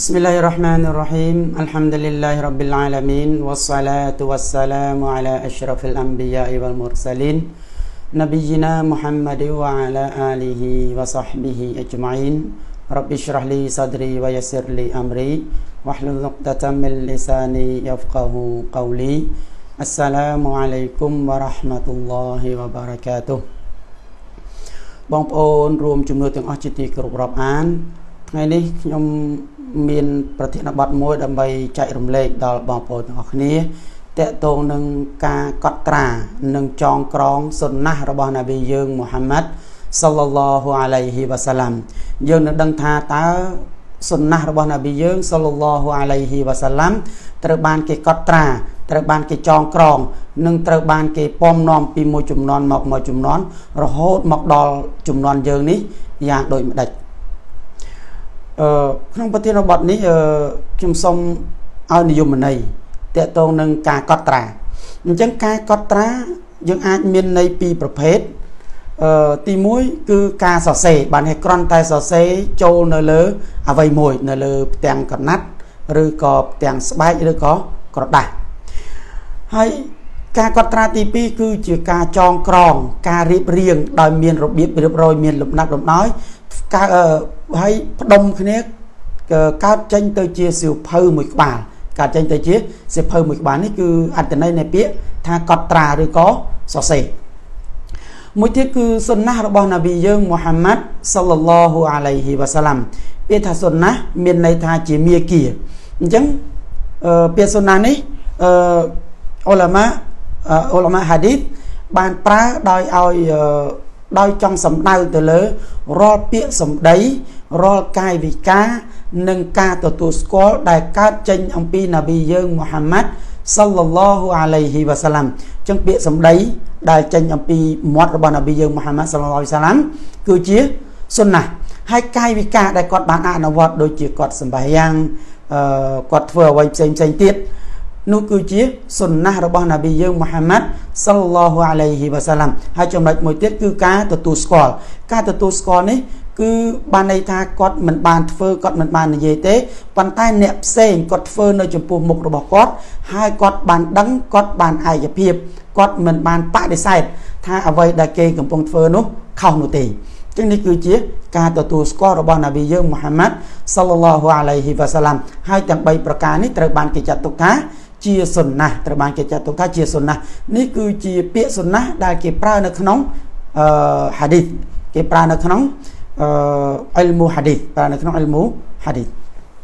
Bismillahirrahmanirrahim. Alhamdulillahirabbil alamin wassalatu wassalamu ala asyrafil anbiya'i wal mursalin nabiyyina Muhammad wa ala alihi wa sahbihi ajma'in. Rabbi shrah li sadri wa yassir li amri wahlul 'uqdatam min lisani yafqahu qawli. Assalamualaikum warahmatullahi wabarakatuh. បងប្អូនរួមជំនួសទាំងអស់ជាទីគោរពរាប់អានថ្ងៃនេះខ្ញុំមានប្រធានបទមួយដើម្បីចែករំលែកដល់បងប្អូនទាំងអស់គ្នាតកតងនឹងការកត់ត្រានិងចងក្រងសុនណារបស់នប៊ីយើងមូហាម៉ាត់សល្លឡោះអាឡៃហ៊ីវ៉ាសាឡាំយើងនឹងដឹងថាតើសុនណារបស់នប៊ីយើងសល្លឡោះអាឡៃហ៊ីវ៉ាសាឡាំត្រូវបានគេកត់ត្រាត្រូវបានគេចងក្រងនិងត្រូវបានគេពំនាំពីមួយជំនាន់មកមួយជំនាន់រហូតមកដល់ជំនាន់យើងនេះយ៉ាងដូចម្ដេចក្នុងប្រធានបទនេះខ្ញុំសូមឲ្យនិយមន័យតកតងនឹងការកត់ត្រាអញ្ចឹងការកត់ត្រាយើងអាចមានន័យពីរប្រភេទទី1គឺការសរសេរបានឲ្យគ្រាន់តែសរសេរចូលនៅលើអ្វីមួយនៅលើផ្ទាំងកណាត់ឬក៏ផ្ទាំងស្បែកឬក៏ក្រដាសហើយការកត់ត្រាទី2គឺជាការចងក្រងការរៀបរៀងដោយមានរបៀបរៀបរយមានលំដាប់លំដោយការហើយផ្ដុំគ្នាកើតចេញទៅជាសៀវភៅមួយក្បាលកើតចេញទៅជាសៀវភៅមួយក្បាលនេះគឺអត្ថន័យនៃពាក្យថាកត់ត្រាឬក៏សរសេរមួយទៀតគឺសុនណារបស់នប៊ីយើងមូហាម៉ាត់សល្លឡោះអាឡៃហ៊ីវ៉ាសាឡាំពាក្យថាសុនណាមានន័យថាជាមាគ៌ាអញ្ចឹងពាក្យសុនណានេះឧលាម៉ាហាឌីសបានប្រើដោយចង់សំដៅទៅលើរាល់ពាក្យសម្ដីរាល់កាយវិការនិងការទទួលស្គាល់ដែលកើតចេញអំពីនប៊ីយើងមូហាម៉ាត់សល្លឡោះអាឡៃហ៊ីវ៉ាសាឡាំអញ្ចឹងពាក្យសម្ដីដែលចេញអំពីមាត់របស់នប៊ីយើងមូហាម៉ាត់សល្លឡោះអាឡៃហ៊ីវ៉ាសាឡាំគឺជាសុនណាហើយកាយវិការដែលគាត់បានអនុវត្តដូចជាគាត់សម្បាយ៉ាងគាត់ធ្វើអ្វីផ្សេងទៀតនោះគឺជាសុនណារបស់នប៊ីយើងមូហាម៉ាត់សល្លឡោះអាឡៃហ៊ីវ៉ាសាឡាំហើយចំណុចមួយទៀតគឺការទទួលស្គាល់ការទទួលស្គាល់នេះគឺបានន័យថាគាត់មិនបានធ្វើគាត់មិនបាននិយាយទេប៉ុន្តែអ្នកផ្សេងគាត់ធ្វើនៅចំពោះមុខរបស់គាត់ហើយគាត់បានដឹងគាត់បានឯកភាពគាត់មិនបានបដិសេធថាអ្វីដែលគេកំពុងធ្វើនោះខុសនោះទេចឹងនេះគឺជាការទទួលស្គាល់របស់នប៊ីយើងមូហាម៉ាត់សល្លឡោះអាឡៃហ៊ីវ៉ាសាឡាំហើយទាំង3ប្រការនេះត្រូវបានគេចាត់ទុកថាជាសុនណាត្រូវបានគេចាត់ទុកថាជាសុនណានេះគឺជាពាក្យសុនណាដែលគេប្រើនៅក្នុងហាឌីសគេប្រើនៅក្នុងអ៊ីលមូហាឌីសប្រើនៅក្នុងអ៊ីលមូហាឌីស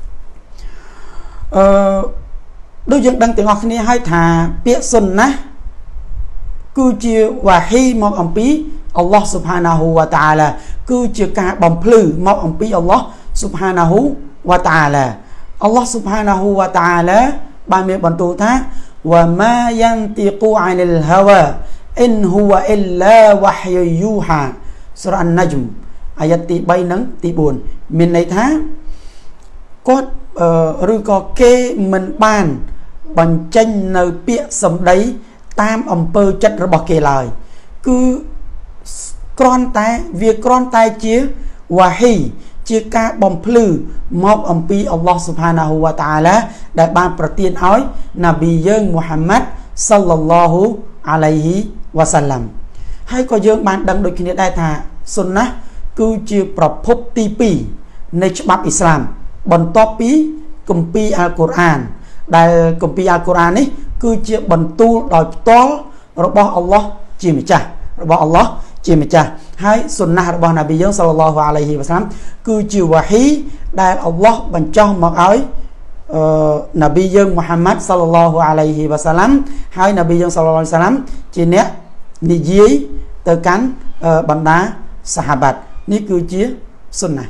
ដូចយើងដឹងទាំងអស់គ្នាហើយថាពាក្យសុនណាគឺជាវ៉ាហ៊ីមកអំពីអល់ឡោះស៊ុបហានាហ៊ូវ៉ាតាអាឡាគឺជាការបំភ្លឺមកអំពីអល់ឡោះស៊ុបហានាហ៊ូវ៉ាតាអាឡាអល់ឡោះស៊ុបហានាហ៊ូវ៉ាតាអាឡាបានមានបន្ទូលថាវ៉ាម៉ាយ៉ានទីកូអានិលហាវ៉ាអ៊ីនហ៊ូវ៉ាអ៊ីលឡាវ៉ាហ៊យយូហាសូរ៉ាអ៊ានណាជ្មអាយ៉ាត់ទី3និងទី4មានន័យថាគាត់ឬក៏គេមិនបានបញ្ចេញនៅពាក្យសម្ដីតាមអំពើចិត្តរបស់គេឡើយគឺគ្រាន់តែជាវ៉ាហ៊ីជាការបំភ្លឺមកអំពីអល់ឡោះស៊ុបហានាហ៊ូវ៉ាតាអាឡាដែលបានប្រទានឲ្យនប៊ីយើងមូហាម៉ាត់សល្លឡោះអាឡៃហ៊ីវ៉ាសាឡាំហើយក៏យើងបានដឹងដូចគ្នាដែរថាសុនណាគឺជាប្រភពទី2នៃច្បាប់អ៊ីស្លាមបន្ទាប់ពីគម្ពីរអល់កុរអានដែលគម្ពីរអល់កុរអាននេះគឺជាបន្ទូលដោយផ្ទាល់របស់អល់ឡោះជាម្ចាស់របស់អល់ឡោះជាម្ចាស់ហើយសុនណារបស់នប៊ីយើងសល្លឡោះអាឡៃហ៊ីវ៉ាសាឡាំគឺជាវ៉ាហ៊ីដែលអល់ឡោះបញ្ចុះមកឲ្យនប៊ីយើងមូហាម៉ាត់សល្លឡោះអាឡៃហ៊ីវ៉ាសាឡាំហើយនប៊ីយើងសល្លឡោះអាឡៃហ៊ីវ៉ាសាឡាំជាអ្នកនិយាយទៅកាន់បណ្ដាសាហាបាត់នេះគឺជាសុនណា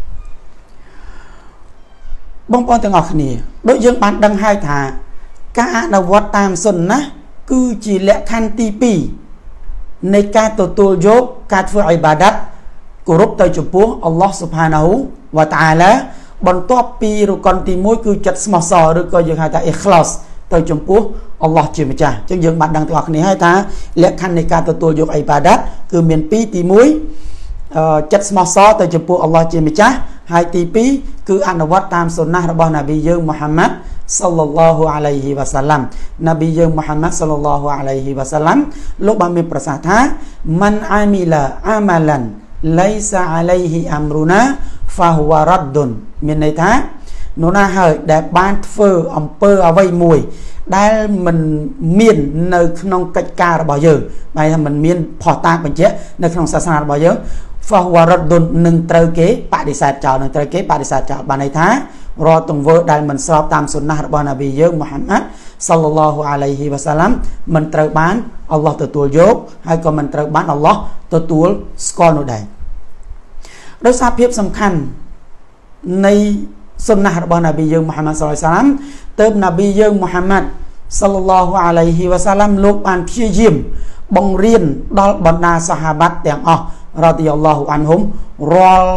បងប្អូនទាំងអស់គ្នាដូចយើងបានដឹងហើយថាការអនុវត្តតាមសុនណាគឺជាលក្ខខណ្ឌទី2នៃការទទួលយកការធ្វើអ៊ីបាដាតគោរពទៅចំពោះអល់ឡោះស៊ុបហានាហ៊ូវ៉ាតាអាឡាបន្ទាប់ពីរកុនទី1គឺចិត្តស្មោះសរឬក៏យើងហៅថាអ៊ីខ្លាសទៅចំពោះអល់ឡោះជាម្ចាស់អញ្ចឹងយើងបានដឹងទាំងអស់គ្នាហើយថាលក្ខខណ្ឌនៃការទទួលយកអ៊ីបាដាតគឺមាន2ទី1 ចិត្តស្មោះសរទៅចំពោះអល់ឡោះជាម្ចាស់ hai tí pi cứ ăn vắt tam sunnahរបស់ Nabi យើង Muhammad sallallahu alaihi wasallam Nabi យើង Muhammad sallallahu alaihi wasallam លោកបានមានប្រសាសន៍ថា man amila amalan laisa alaihi amruna fahuwa raddun មានន័យថានោះណាហើយដែលបានធ្វើអំពើអ្វីមួយដែលមិនមាននៅក្នុងកិច្ចការរបស់យើងបែរថាមិនមានផុសតាងបញ្ជាក់នៅក្នុងសាសនារបស់យើង fahuwa raddun នឹងត្រូវគេបដិសេធចោលនឹងត្រូវគេបដិសេធចោលបានន័យថារាល់ទង្វើដែលមិនស្របតាមសុណារបស់ Nabi យើង Muhammad sallallahu alaihi wasallam មិនត្រូវបានអល់ឡោះទទួលយកហើយក៏មិនត្រូវបានអល់ឡោះទទួលស្គាល់នោះដែរដោយសារភាពសំខាន់នៃសុណារបស់ Nabi យើង Muhammad sallallahu alaihi wasallam ទើប Nabi យើង Muhammad sallallahu alaihi wasallam លោកបានព្យាយាមបង្រៀនដល់បណ្ដាសាហាបាត់ទាំងអស់រ៉ាឌីយ៉ាឡោះអានហ៊ុមរាល់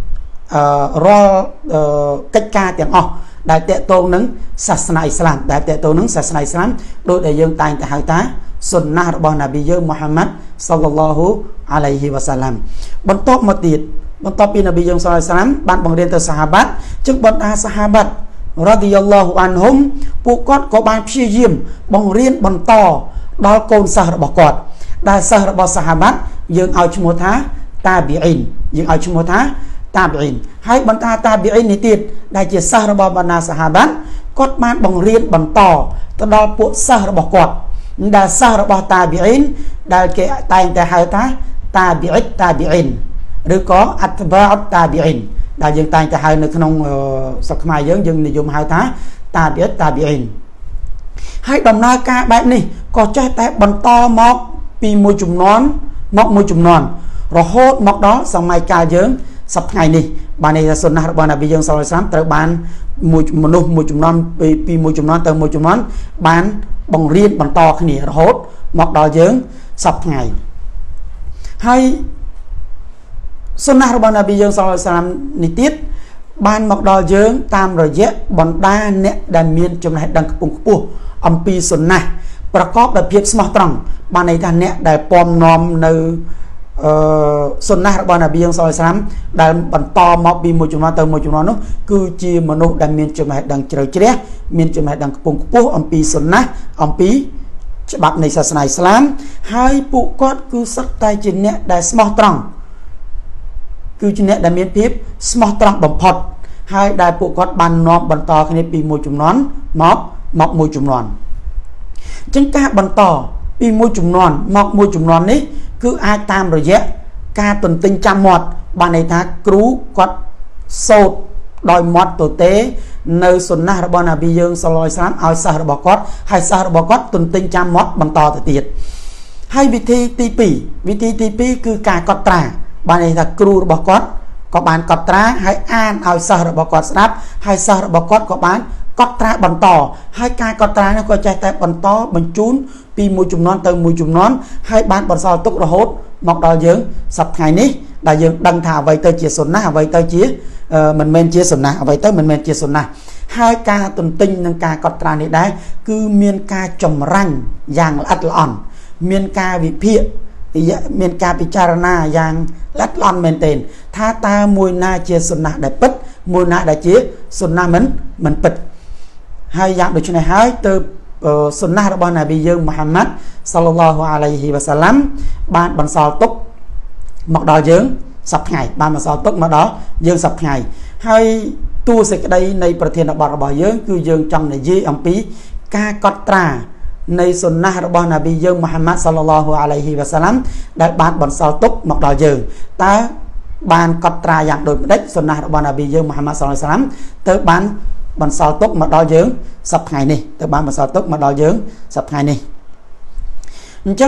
កិច្ចការទាំងអស់ដែលតេតងនឹងសាសនាអ៊ីស្លាមដែលតេតងនឹងសាសនាអ៊ីស្លាមដោយដែលយើងតែងតែហៅថាសុណារបស់ Nabi យើង Muhammad sallallahu alaihi wasallam បន្ទាប់មកទៀតបន្ទាប់ពី Nabi យើង sallallahu alaihi wasallam បានបង្រៀនទៅសាហាបាត់ចឹងបណ្ដាសាហាបាត់រ៉ាឌីយ៉ាឡោះអានហ៊ុមពួកគាត់ក៏បានព្យាយាមបង្រៀនបន្តដល់កូនសិស្សរបស់គាត់ដែលសិស្សរបស់សាហាបាត់យើងឲ្យឈ្មោះថាតាប៊ីអ៊ីនយើងឲ្យឈ្មោះថាតាប៊ីអ៊ីនហើយបន្តតាប៊ីអ៊ីននេះទៀតដែលជាសិស្សរបស់បណ្ដាសាហាបាត់គាត់បានបង្រៀនបន្តទៅដល់ពួកសិស្សរបស់គាត់ដែលសិស្សរបស់តាប៊ីអ៊ីនដែលគេតែងតែហៅថាតាប៊ីអ៊ីនឬក៏អត្បាអតាប៊ីអ៊ីនដែលយើងតែងតែហៅនៅក្នុងស្រុកខ្មែរយើងនិយមហៅថាតាប៊ីអ៊ីនហើយដំណើរការបែបនេះក៏ចេះតែបន្តមកពីមួយចំនួនមកមួយចំនួនរហូតមកដល់សម័យកាលយើងសប្តាហ៍នេះបានន័យថាសុណារបស់ Nabi យើង sallallahu alaihi wasallam ត្រូវបានមនុស្សមួយចំនួនពីមួយចំនួនទៅមួយចំនួនបានបង្រៀនបន្តគ្នារហូតមកដល់យើងសប្តាហ៍ហើយសុណារបស់ Nabi យើង sallallahu alaihi wasallam នេះទៀតបានមកដល់យើងតាមរយៈបណ្ដាអ្នកដែលមានចំណេះដឹងខ្ពង់ខ្ពស់អំពីសុណាប្រកបដោយភាពស្មោះត្រង់បានន័យថាអ្នកដែលពំនាំនៅសុណារបស់ Nabi យើង sallallahu alaihi wasallam ដែលបន្តមកពីមួយចំនួនទៅមួយចំនួននោះគឺជាមនុស្សដែលមានចំណេះដឹងជ្រៅជ្រះមានចំណេះដឹងខ្ពង់ខ្ពស់អំពីសុណាអំពីច្បាប់នៃសាសនាអ៊ីស្លាមហើយពួកគាត់គឺសុទ្ធតែជាអ្នកដែលស្មោះត្រង់គឺជាអ្នកដែលមានភាពស្មោះត្រង់បំផុតហើយដែលពួកគាត់បាននាំបន្តគ្នាពីមួយចំនួនមកមួយចំនួនអញ្ចឹងការបន្តពីមួយចំនួនមកមួយចំនួននេះគឺអាចតាមរយៈការទន្ទិញចាំមាត់បានន័យថាគ្រូគាត់សូត្រដោយមាត់ទទេនៅសុណារបស់ Nabi យើង sallallahu alaihi wasallam ឲ្យសិស្សរបស់គាត់ហើយសិស្សរបស់គាត់ទន្ទិញចាំមាត់បន្តទៅទៀតហើយវិធីទី2គឺការកត់ត្រាបានន័យថាគ្រូរបស់គាត់ក៏បានកត់ត្រាហើយអានឲ្យសិស្សរបស់គាត់ស្ដាប់ហើយសិស្សរបស់គាត់ក៏បានកត់ត្រាបន្តហើយការកត់ត្រានេះក៏ចេះតែបន្តបញ្ជូនពីមួយចំនួនទៅមួយចំនួនហើយបានបន្សល់ទុករហូតមកដល់យើងសប្តាហ៍នេះដែលយើងដឹងថាអ្វីទៅជាសុណាអ្វីទៅជាមិនមែនជាសុណាអ្វីទៅមិនមែនជាសុណាហើយការទន្ទិញនិងការកត់ត្រានេះដែរគឺមានការចម្រាញ់យ៉ាងល្អិតល្អន់មានការវិភាគមានការពិចារណាយ៉ាងល្អិតល្អន់មែនទែនថាតើមួយណាជាសុណាដែលពិតមួយណាដែលជាសុណាមិនពិតហើយយ៉ាងដូច្នេះហើយទៅសុណារបស់ Nabi យើង Muhammad sallallahu alaihi wasallam បានបន្សល់ទុកមកដល់យើងសប្តាហ៍បានបន្សល់ទុកមកដល់យើងសប្តាហ៍ហើយទូសេចក្តីនៃប្រធានបទរបស់យើងគឺយើងចង់និយាយអំពីការកត់ត្រានៃសុណារបស់ Nabi យើង Muhammad sallallahu alaihi wasallam ដែលបានបន្សល់ទុកមកដល់យើងតើបានកត់ត្រាយ៉ាងដូចម្ដេចសុណារបស់ Nabi យើង Muhammad sallallahu alaihi wasallam ទៅបានបន្សល់ទុកមកដល់យើងសប្តាហ៍នេះទៅបានបន្សល់ទុកមកដល់យើងសប្តាហ៍នេះអញ្ចឹង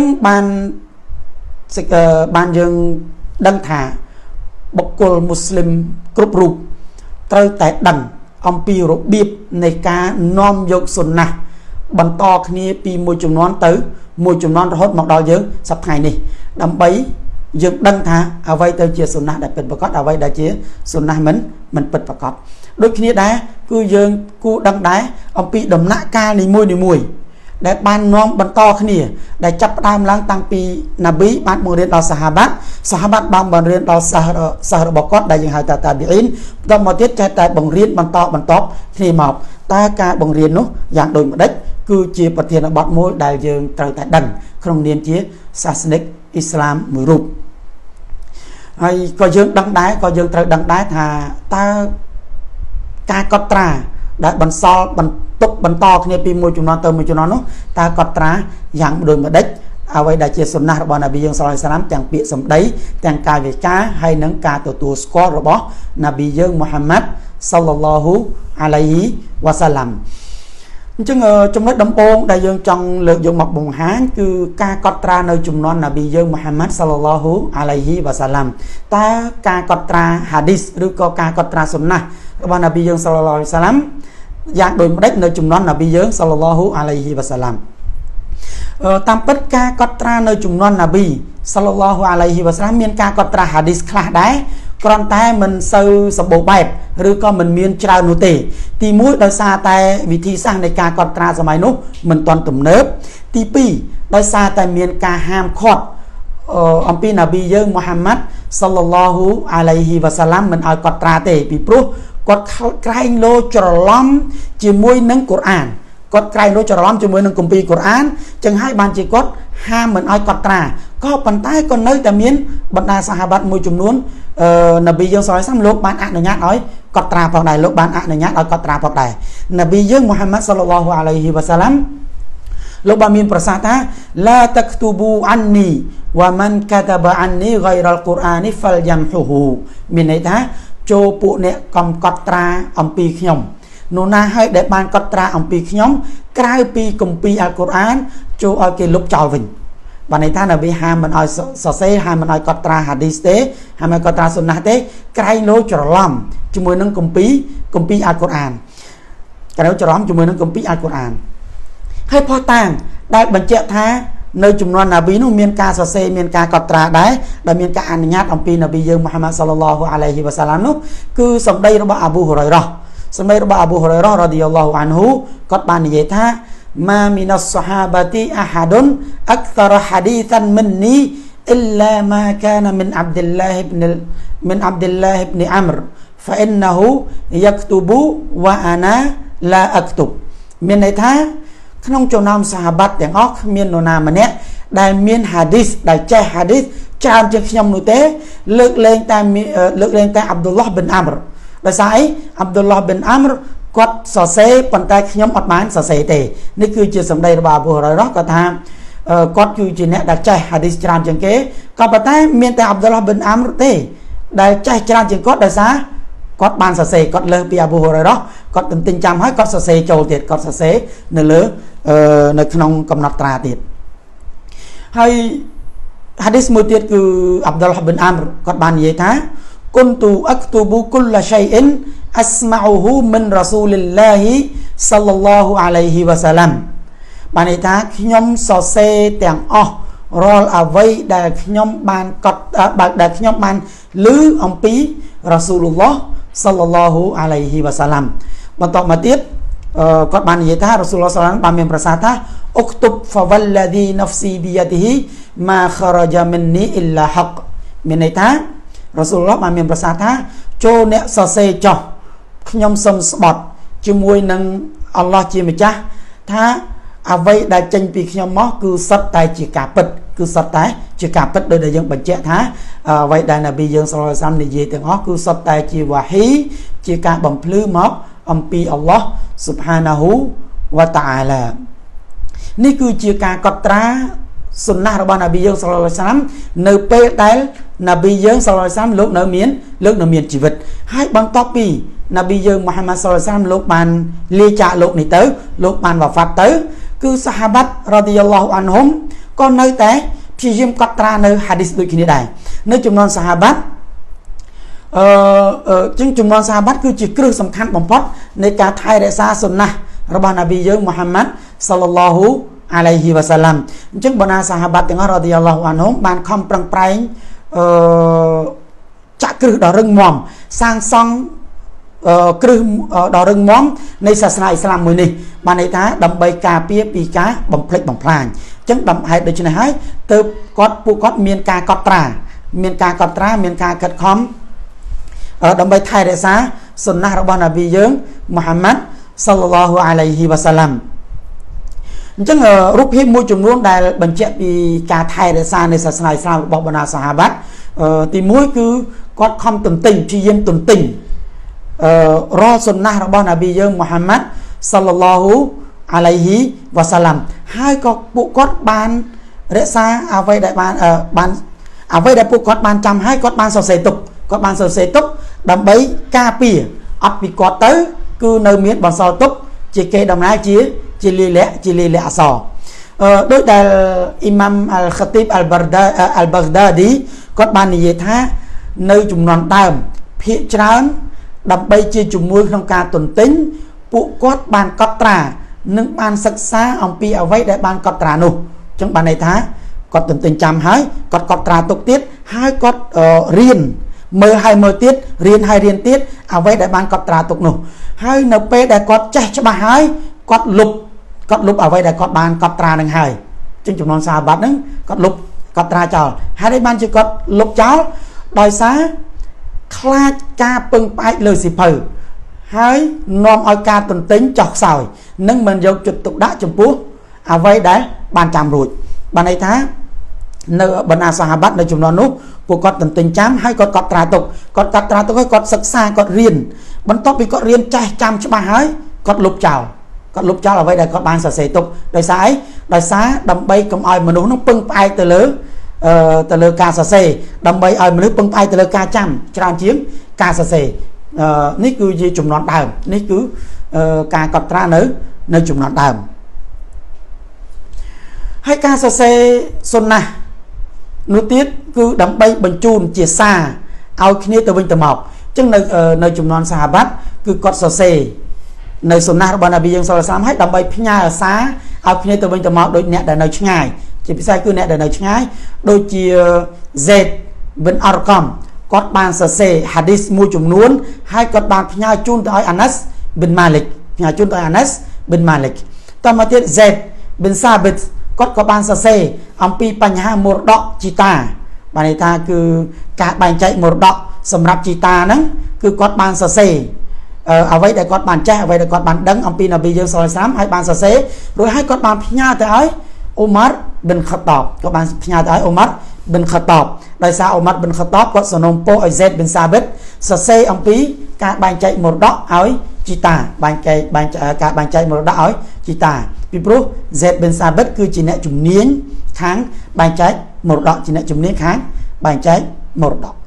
បានយើងដឹងថាបុគ្គលមូស្លីមគ្រប់រូបត្រូវតែដឹងអំពីរបៀបនៃការនាំយកសុណាបន្តគ្នាពីមួយចំនួនទៅមួយចំនួនរហូតមកដល់យើងសប្តាហ៍នេះដើម្បីយើងដឹងថាអ្វីទៅជាសុណាដែលពិតប្រាកដអ្វីដែលជាសុណាមិនពិតប្រាកដដូចគ្នាដែរគឺយើងគួរដឹងដែរអំពីដំណាក់កាលនីមួយដែលបាននាំបន្តគ្នាដែលចាប់ផ្ដើមឡើងតាំងពីណាប៊ីបានបង្រៀនដល់សាហាបាត់បានបង្រៀនដល់សិស្សរបស់គាត់ដែលយើងហៅថាតាប៊ីអ៊ីនបន្តមកទៀតចេះតែបង្រៀនបន្តគ្នាមកតើការបង្រៀននោះយ៉ាងដូចម្ដេចគឺជាប្រធានបទមួយដែលយើងត្រូវតែដឹងក្នុងនាមជាសាសនិកអ៊ីស្លាមមួយរូបហើយក៏យើងដឹងដែរក៏យើងត្រូវដឹងដែរថាតើការកត់ត្រាដែលបន្សល់បន្ទុកបន្តគ្នាពីមួយជំនាន់ទៅមួយជំនាន់នោះតើកត់ត្រាយ៉ាងដូចម្ដេចអ្វីដែលជាសុណារបស់នប៊ីយើងសល្លឡោះអាឡៃហ៊ីវ៉ាសាឡាមទាំងពាក្យសម្ដីទាំងកាយវិការហើយនិងការទទួលស្គាល់របស់នប៊ីយើងមូហាម៉ាត់សល្លឡោះអាឡៃហ៊ីវ៉ាសាឡាំអញ្ចឹងចំណុចដំបូងដែលយើងចង់លើកយកមកបង្ហាញគឺការកត់ត្រានៅជំនាន់នប៊ីយើងមូហាម៉ាត់សល្លឡោះអាឡៃហ៊ីវ៉ាសាឡាំតើការកត់ត្រាហាឌីសឬក៏ការកត់ត្រាសុណារបស់នប៊ីយើងសល្លឡោះអាឡៃហ៊ីវ៉ាសាឡាំយ៉ាងដូចម្ដេចនៅជំនាន់នប៊ីយើងសល្លឡោះអាឡៃហ៊ីវ៉ាសាឡាំតាមពិតការកត់ត្រានៅជំនាន់នប៊ីសល្លឡោះអាឡៃហ៊ីវ៉ាសាឡាំមានការកត់ត្រាហាឌីសខ្លះដែរគ្រាន់តែមិនសូវសម្បូរបែបឬក៏មិនមានច្រើននោះទេទី1ដោយសារតែវិធីសាស្ត្រនៃការកត់ត្រាសម័យនោះមិនទាន់ទំនើបទី2ដោយសារតែមានការហាមឃាត់អំពីនប៊ីយើងមូហាម៉ាត់សល្លឡោះអាឡៃហ៊ីវ៉ាសាឡាំមិនឲ្យកត់ត្រាទេពីព្រោះគាត់ក្រែងលោច្រឡំជាមួយនឹងកូរ៉ានគាត់ក្រែងលោច្រឡំជាមួយនឹងគម្ពីរកូរ៉ានចឹងហើយបានជាគាត់ហាមមិនឲ្យកត់ត្រាក៏ប៉ុន្តែក៏នៅតែមានបណ្ដាសាហាបាត់មួយចំនួននប៊ីយើងសល្លឡោះអាឡៃហ៊ីវ៉ាសាឡាមលោកបានអនុញ្ញាតឲ្យកត់ត្រាផងដែរលោកបានអនុញ្ញាតឲ្យកត់ត្រាផងដែរនប៊ីយើងមូហាម៉ាត់សល្លឡោះអាឡៃហ៊ីវ៉ាសាឡាំលោកបានមានប្រសាសន៍ថាឡាតាក់ទូប៊ូអាននីវ៉ាម៉ាន់កាតាបអាននីហ្គៃរ៉ាល់កូរ៉ានីហ្វាល់យ៉ាំហ៊ូហ៊ូមានន័យថាចូលពួកអ្នកកំកត់ត្រាអំពីខ្ញុំនោះណាហើយដែលបានកត់ត្រាអំពីខ្ញុំក្រៅពីគម្ពីរអល់កុរអានចូលឲ្យគេលុបចោលវិញបានន័យថានប៊ីហាមមិនឲ្យសរសេរហាមមិនឲ្យកត់ត្រាហាឌីសទេហាមឲ្យកត់ត្រាសុណាទេក្រែងលោច្រឡំជាមួយនឹងគម្ពីរអល់កុរអានក្រែងច្រឡំជាមួយនឹងគម្ពីរអល់កុរអានហើយផុសតាងដែលបញ្ជាក់ថានៅចំនួននប៊ីនោះមានការសរសេរមានការកត់ត្រាដែរដែលមានការអនុញ្ញាតអំពីនប៊ីយើងមូហាម៉ាត់សល្លឡោះអាឡៃហ៊ីវ៉ាសាឡាមនោះគឺសម្ដីរបស់អាប៊ូហ៊ុរ៉ៃរ៉ាសម្ដីរបស់អាប៊ូហ៊ុរ៉ៃរ៉ារ៉ាឌីយ៉ាឡោះអានហ៊ូគាត់បាននិយាយថាម៉ាមីនស្សហាបាទីអាហាឌុនអក្ទរហាឌីសានមិននីអ៊ីឡាម៉ាកានមិនអាប់ឌុលឡាហ៍អ៊ីបនអាំរហ្វាអ៊ីនណហ៊ូយ៉ាក់ទូប៊ូវ៉ាអាណាឡាអក្តុបមានន័យថាក្នុងចំណោមសាហាបាត់ទាំងអស់គ្មាននរណាម្នាក់ដែលមានហាឌីសដែលចេះហាឌីសច្រើនជាងខ្ញុំនោះទេលើកលែងតែអាប់ឌុលឡោះប៊ិនអាំរដោយសារអីអាប់ឌុលឡោះប៊ិនអាំរគាត់សរសេរប៉ុន្តែខ្ញុំអត់បានសរសេរទេនេះគឺជាសម្ដីរបស់អាប៊ូហ៊ុរ៉ៃរ៉ាគាត់ថាគាត់គឺជាអ្នកដែលចេះហាឌីសច្រើនជាងគេក៏ប៉ុន្តែមានតែអាប់ឌុលឡោះប៊ិនអាំរទេដែលចេះច្រើនជាងគាត់ដោយសារគាត់បានសរសេរគាត់លើសពីអាប៊ូហ៊ុរ៉ៃរ៉ាគាត់ទន្ទឹងចាំហើយគាត់សរសេរចូលទៀតគាត់សរសេរនៅលើនៅក្នុងកំណត់ត្រាទៀតហើយហាឌីសមួយទៀតគឺអាប់ឌុលឡោះប៊ិនអាំរគាត់បាននិយាយថាគុនទូអក្ទូប៊ូគុលឡាឆៃអ៊ីនអស្ម៉ៅហ៊ូមិនរ៉ាស៊ូលឡោះសល្លឡោះអាឡៃហ៊ីវ៉ាសាឡាំបានន័យថាខ្ញុំសរសេរទាំងអស់រាល់អ្វីដែលខ្ញុំបានកត់ដែលខ្ញុំបានឮអំពីរ៉ាស៊ូលឡោះសល្លឡោះអាឡៃហ៊ីវ៉ាសាឡាំបន្តមកទៀតគាត់បាននិយាយថារ៉ាស៊ូលឡោះសល្លឡោះបានមានប្រសាសន៍ថាអុកតុបហ្វវលឡាឌីណាហ្វស៊ីប៊ីយ៉ាឌីហ៊ីម៉ាខរ៉ាជមិននីអ៊ីឡាហកមានន័យថារ៉ាស៊ូលឡោះបានមានប្រសាសន៍ថាចូលអ្នកសរសេរចោះខ្ញុំសូមស្បត់ជាមួយនឹងអល់ឡោះជាម្ចាស់ថាអ្វីដែលចេញពីខ្ញុំមកគឺសុទ្ធតែជាការពិតគឺសុទ្ធតែជាការពិតដោយដែលយើងបញ្ជាក់ថាអ្វីដែលនប៊ីយើងសល្លឡោះអាឡៃហ៊ីវ៉ាសាឡាមនិយាយទាំងអស់គឺសុទ្ធតែជាវ៉ាហ៊ីជាការបំភ្លឺមកអំពីអល់ឡោះស៊ុបហានាហ៊ូវ៉ាតាអាឡានេះគឺជាការកត់ត្រាសុណារបស់នប៊ីយើងសល្លឡោះអាឡៃហ៊ីវ៉ាសាឡាមនៅពេលដែលនប៊ីយើងសល្លឡោះអាឡៃហ៊ីវ៉ាសាឡាមលោកនៅមានជីវិតហើយបន្ទាប់ពីនប៊ីយើងមូហាម៉ាត់សល្លឡោះអាឡៃហ៊ីវ៉ាសាឡាមលោកបានលាចាកលោកនេះទៅលោកបានវ៉ាហ្វាត់ទៅគឺសាហាបាត់រ៉ាឌីយ៉ាឡោះអានហ៊ុមក៏នៅតែព្យាយាមកត់ត្រានៅហាឌីសដូចគ្នាដែរនៅចំនួនសាហាបាត់ចំនួនសាហាបាត់គឺជាគ្រឹះសំខាន់បំផុតនៃការថែរក្សាសុណារបស់នប៊ីយើងមូហាម៉ាត់សល្លឡោះអាឡៃហ៊ីវ៉ាសាឡាំអញ្ចឹងបណ្ដាសាហាបាត់ទាំងអស់រ៉ាឌីយ៉ាឡោះអានហ៊ុមបានខំប្រឹងប្រែងចាក់គ្រឹះដ៏រឹងមាំសាងសង់គ្រឹះដ៏រឹងមាំនៃសាសនាអ៊ីស្លាមមួយនេះបានន័យថាដើម្បីការពារពីការបំផ្លិចបំផ្លាញអញ្ចឹងហេតុដូច្នេះហើយទើបពួកគាត់មានការកត់ត្រាមានការខិតខំដើម្បីថែរក្សាសុនណះរបស់នប៊ីយើងមូហាម៉ាត់សល្លឡោះអាឡៃហ៊ីវ៉ាសាឡាំអញ្ចឹងរូបភាពមួយចំនួនដែលបញ្ជាក់ពីការថែរក្សានៃសាសនាអ៊ីស្លាមរបស់បណ្ដាសាហាបាត់ទី1គឺគាត់ខំទន្ទិញព្យាយាមទន្ទិញរាល់សុនណះរបស់នប៊ីយើងមូហាម៉ាត់សល្លឡោះអាឡៃហ៊ីវ៉ាសាឡាំហើយក៏ពួកគាត់បានរក្សាអ្វីដែលបានអ្វីដែលពួកគាត់បានចាំហើយគាត់បានសរសេរទុកដើម្បីការពារអត់ពីគាត់ទៅគឺនៅមានបន្សល់ទុកជាគេដំណើរជាលីលាក់អសរដោយដែលអ៊ីម៉ាំអលខាទីបអលបាហ្ដាឌីគាត់បាននិយាយថានៅចំនួនដើមភាគច្រើនដើម្បីជាជំនួយក្នុងការទន្ទិញពួកគាត់បានកត់ត្រានិងបានសិក្សាអំពីអ្វីដែលបានកត់ត្រានោះអញ្ចឹងបានន័យថាគាត់ទន្ទិញចាំហើយគាត់កត់ត្រាទុកទៀតហើយគាត់រៀនមើលហើយមើលទៀតរៀនហើយរៀនទៀតអ្វីដែលបានកត់ត្រាទុកនោះហើយនៅពេលដែលគាត់ចេះច្បាស់ហើយគាត់លុបអ្វីដែលគាត់បានកត់ត្រានឹងហើយអញ្ចឹងចំនួនសាហាបាត់ហ្នឹងគាត់លុបកត់ត្រាចោលហើយនេះបានជាគាត់លុបចោលដោយសារខ្លាចការពឹងផ្អែកលើសិភៅហើយនាំឲ្យការទន្ទិញចោះខ្សោយនិងមិនយកចិត្តទុកដាក់ចំពោះអ្វីដែលបានចាំរួចបានន័យថានៅបណ្ដាសាហាបាត់នៅចំនួននោះពួកគាត់ទន្ទិញចាំហើយកត់ត្រាទុកហើយគាត់សិក្សាគាត់រៀនបន្ទាប់ពីគាត់រៀនចេះចាំច្បាស់ហើយគាត់លុបចោលអ្វីដែលគាត់បានសរសេរទុកដោយសារអីដោយសារដើម្បីកុំឲ្យមនុស្សនោះពឹងផ្អែកទៅលើការសរសេរដើម្បីឲ្យមនុស្សពឹងផ្អែកទៅលើការចាំច្រើនជាងការសរសេរនេះគឺជាចំនួនដើមនេះគឺការកត់ត្រានៅចំនួនដើមហើយការសរសេរសុនណះនោះទៀតគឺដើម្បីបញ្ជូនជាសារឲ្យគ្នាទៅវិញទៅមកអញ្ចឹងនៅចំនួនសាហាបាត់គឺគាត់សរសេរនៅសុនណះរបស់នប៊ីយើងសល្លឡោះអាឡៃហ៊ីវ៉ាសាឡាមឲ្យដើម្បីផ្ញើសារឲ្យគ្នាទៅវិញទៅមកដូចអ្នកដែលនៅឆ្ងាយជាពិសេសគឺអ្នកដែលនៅឆ្ងាយដូចជា Zaid bin Arqam គាត់បានសរសេរហាឌីសមួយចំនួនហើយគាត់បានផ្ញើជូនទៅឲ្យ Anas bin Malik តមកទៀត Zaid bin Sabit គាត់ក៏បានសរសេរអំពីបញ្ហាមរតកជីតាបានន័យថាគឺការបែងចែកមរតកសម្រាប់ជីតាហ្នឹងគឺគាត់បានសរសេរអ្វីដែលគាត់បានចេះអ្វីដែលគាត់បានដឹងអំពីនប៊ីយើងសល្លឡោះអាឡៃហ៊ីវ៉ាសាឡាមហើយបានសរសេររួចហើយគាត់បានផ្ញើទៅឲ្យអ៊ូម៉ាត់ប៊ិនខាតបគាត់បានផ្ញើទៅឲ្យអ៊ូម៉ាត់ប៊ិនខាតបដោយសារអ៊ូម៉ាត់ប៊ិនខាតបគាត់សំណូមពរឲ្យ Zaid bin Sabit សរសេរអំពីការបែងចែកមរតកឲ្យជីតាការបែងចែកមរតកឲ្យជីតាពីព្រោះ Zaid bin Sabit គឺជាអ្នកជំនាញខាងបែងចែកមរតកជាអ្នកជំនាញខាងបែងចែកមរតក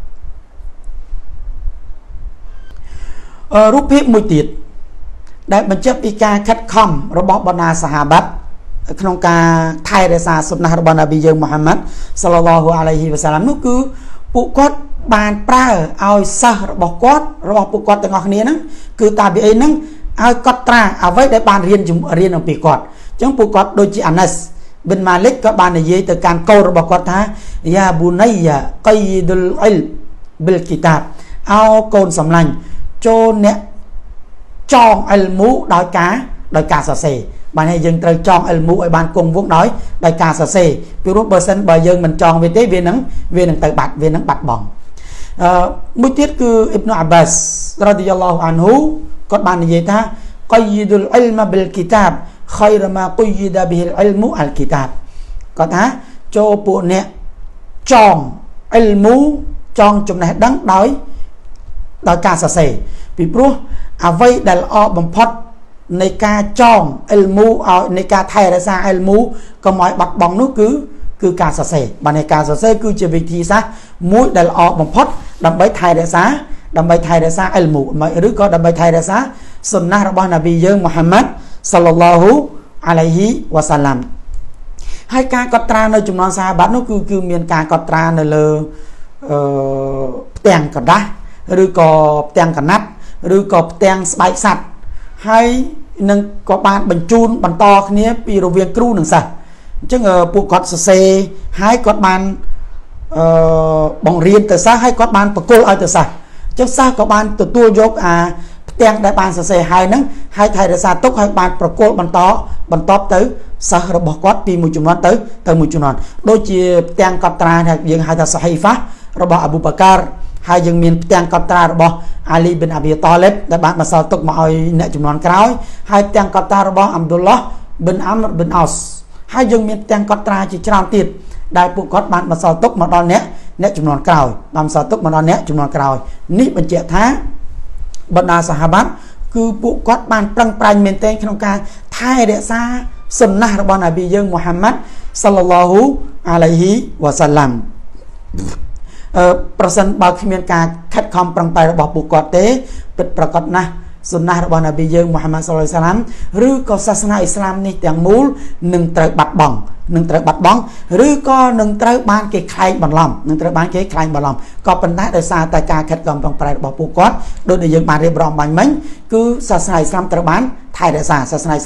រូបភាពមួយទៀតដែលបញ្ជាក់ពីការខិតខំរបស់បណ្ដាសាហាបាត់ក្នុងការថែរក្សាសុនណះរបស់នប៊ីយើងមូហាម៉ាត់សល្លឡោះអាឡៃហ៊ីវ៉ាសាឡាមនោះគឺពួកគាត់បានប្រើឲ្យសិស្សរបស់ពួកគាត់ទាំងអស់គ្នាហ្នឹងគឺតាប៊ីអីហ្នឹងឲ្យកត់ត្រាអ្វីដែលបានរៀនអំពីគាត់អញ្ចឹងពួកគាត់ដូចជា Anas bin Malik ក៏បាននិយាយទៅកាន់កូនរបស់គាត់ថាយ៉ាប៊ូណៃយ៉ាកៃឌុលអ៊ីលប៊ិលគីតាបអោកូនសម្លាញ់ចូលអ្នកចងអ៊ីលមូដោយការសរសេរបានហើយយើងត្រូវចងអ៊ីលមូឲ្យបានគង់វង្សដោយការសរសេរពីព្រោះបើសិនបើយើងមិនចងវាទេវានឹងទៅបាត់បាត់បង់មួយទៀតគឺអ៊ីប៊ុនអាបាសរ៉ាឌីយ៉ាឡោះអានហ៊ូគាត់បាននិយាយថាកៃឌុលអ៊ីលមប៊ិលគីតាបខៃរម៉ាកុយដាប៊ីលអ៊ីលមូអលគីតាបគាត់ថាចូលពួកអ្នកចងអ៊ីលមូចងចំណេះដឹងដោយការសរសេរពីព្រោះអ្វីដែលល្អបំផុតនៃការចងអ៊ីលមូឲ្យនៃការថែរក្សាអ៊ីលមូកុំឲ្យបាត់បង់នោះគឺការសរសេរបានហើយការសរសេរគឺជាវិធីសាស្ត្រមួយដែលល្អបំផុតដើម្បីថែរក្សាអ៊ីលមូឬក៏ដើម្បីថែរក្សាសុនណះរបស់នប៊ីយើងមូហាម៉ាត់សល្លឡោះអាឡៃហ៊ីវ៉ាសាឡាំហើយការកត់ត្រានៅចំនួនសាហាបាត់នោះគឺមានការកត់ត្រានៅលើផ្ទាំងกระดาษឬក៏ផ្ទាំងកណាត់ឬក៏ផ្ទាំងស្បែកសត្វហើយនឹងក៏បានបញ្ជូនបន្តគ្នាពីរវាងគ្រូនិងសិស្សអញ្ចឹងពួកគាត់សរសេរហើយគាត់បានបង្រៀនទៅសិស្សហើយគាត់បានបកគលឲ្យទៅសិស្សអញ្ចឹងសិស្សក៏បានទទួលយកអាផ្ទាំងដែលបានសរសេរហើយនឹងហើយថៃរក្សាទុកហើយបានប្រគល់បន្តទៅសិស្សរបស់គាត់ពីមួយចំនួនទៅមួយចំនួនដូចជាផ្ទាំងកត់ត្រាដែលយើងហៅថាសាហីហ្វារបស់អាប៊ូបាកាហើយយើងមានផ្ទាំងកត់ត្រារបស់អាលីប៊ិនអាប៊ីតាឡិបដែលបានបន្សល់ទុកមកឲ្យអ្នកចំនួនក្រោយហើយផ្ទាំងកត់ត្រារបស់អាប់ឌុលឡោះប៊ិនអាមរប៊ិនអោសហើយយើងមានផ្ទាំងកត់ត្រាជាច្រើនទៀតដែលពួកគាត់បានបន្សល់ទុកមកដល់អ្នកចំនួនក្រោយបានបន្សល់ទុកមកដល់អ្នកចំនួនក្រោយនេះបញ្ជាក់ថាបណ្ដាសាហាបាត់គឺពួកគាត់បានប្រឹងប្រែងមែនទែនក្នុងការថែរក្សាសុនណារបស់នប៊ីយើងមូហាម៉ាត់សាឡឡោហ៊ូអាឡៃហ៊ីវ៉ាសាឡាំប្រសិនបើគ្មានការខិតខំប្រឹងប្រែងរបស់ពួកគាត់ទេពិតប្រាកដណាស់សុនណារបស់នប៊ីយើងមូហាម៉ាត់សាឡឡោហ៊ុអឡៃហ៊ីវ៉ាសាឡាំឬក៏សាសនាអ៊ីស្លាមនេះទាំងមូលនឹងត្រូវបាត់បង់ឬក៏នឹងត្រូវបានគេខ្លែងបន្លំក៏ប៉ុន្តែដោយសារតែការខិតខំប្រឹងប្រែងរបស់ពួកគាត់ដូចដែលយើងបានរៀបរាប់បាញ់មិញគឺសាសនាអ៊ីស្លាមត្រូវបានថែរក្សា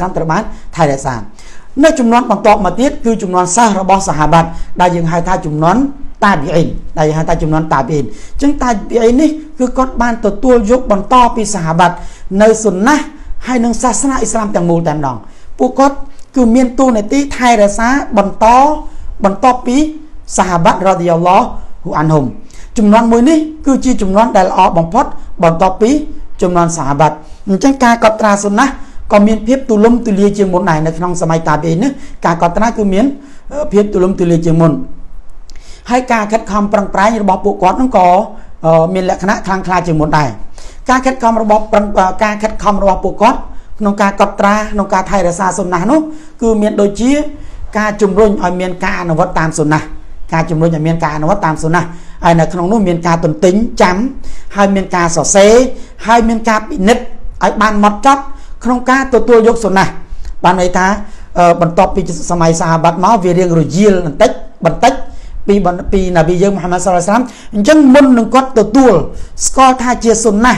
នៅចំនួនបន្តមកទៀតគឺចំនួនសិស្សរបស់សាហាបាត់ដែលយើងហៅថាចំនួនតាប៊ីអ៊ីនអញ្ចឹងតាប៊ីអ៊ីននេះគឺគាត់បានទទួលយកបន្តពីសាហាបាត់នៅសុនណាហើយនឹងសាសនាអ៊ីស្លាមទាំងមូលតែម្ដងពួកគាត់គឺមានតួនាទីថែរក្សាបន្តពីសាហាបាត់រ៉ាឌីយ៉ាឡោហ៊ូអានហ៊ុមចំនួនមួយនេះគឺជាចំនួនដែលល្អបំផុតបន្តពីចំនួនសាហាបាត់អញ្ចឹងការកត់ត្រាសុនណាក៏មានភាពទូលំទូលាយជាងមុនដែរនៅក្នុងសម័យតាប៊ីនេះការកត់ត្រាគឺមានភាពទូលំទូលាយជាងមុនហើយការខិតខំប្រឹងប្រែងរបស់ពួកគាត់នឹងក៏មានលក្ខណៈខ្លាំងក្លាជាងមុនដែរការខិតខំរបស់ពួកគាត់ក្នុងការកត់ត្រាក្នុងការថែរក្សាសុនណានោះគឺមានដូចជាការជំរុញឲ្យមានការអនុវត្តតាមសុនណាហើយនៅក្នុងនោះមានការទន្ទិញចាំហើយមានការសរសេរហើយមានការពិនិត្យឲ្យបានហ្មត់ចត់ក្នុងការទទួលយកសុនណាបានន័យថាបន្ទាប់ពីសម័យសាហាបាត់មកវារៀងរយាលបន្តិចពីនប៊ីយើងមូហាម៉ាត់សាឡឡោះអាឡៃហ៊ីវ៉ាសាឡាមអញ្ចឹងមុននឹងគាត់ទទួលស្គាល់ថាជាសុនណា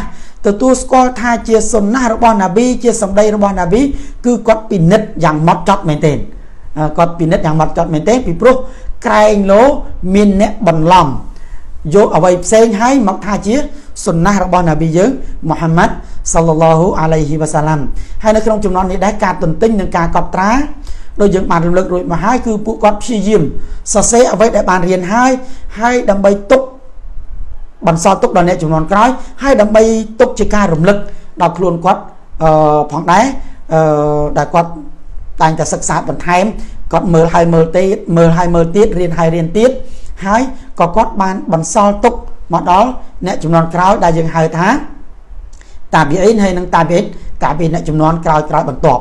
របស់នប៊ីជាសម្ដីរបស់នប៊ីគឺគាត់ពិនិត្យយ៉ាងហ្មត់ចត់មែនទែនពីព្រោះក្រែងលោមានអ្នកបន្លំយកអ្វីផ្សេងហើយមកថាជាសុនណារបស់នប៊ីយើងមូហាម៉ាត់សាឡឡោហ៊ូអាឡៃហ៊ីវ៉ាសាឡាំហើយនៅក្នុងចំណុចនេះដែរការទន្ទិញនិងការកត់ត្រាដោយយើងបានរំលឹករួចមកហើយគឺពួកគាត់ព្យាយាមសរសេរអ្វីដែលបានរៀនហើយដើម្បីទុកបន្សល់ទុកដល់អ្នកចំនួនក្រោយហើយដើម្បីទុកជាការរំលឹកដល់ខ្លួនគាត់ផងដែរដែលគាត់តែងតែសិក្សាបន្ថែមគាត់មើលទៀតរៀនទៀតហើយក៏គាត់បានបន្សល់ទុកមកដល់អ្នកចំនួនក្រោយដែលយើងហៅថាតាប៊ីអ៊ីនហើយនឹងតាប៊ីអ្នកចំនួនក្រោយបន្ទាប់